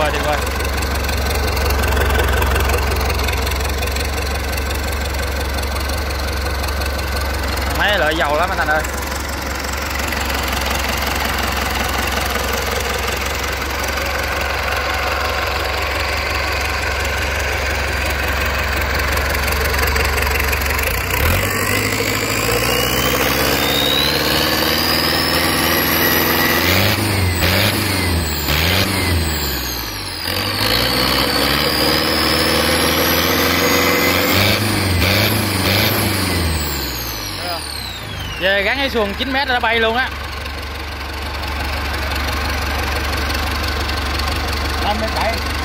vời tuyệt vời. Máy lợi dầu lắm anh Thành ơi. Về gắn cái xuồng 9 mét nó bay luôn á. 5m7.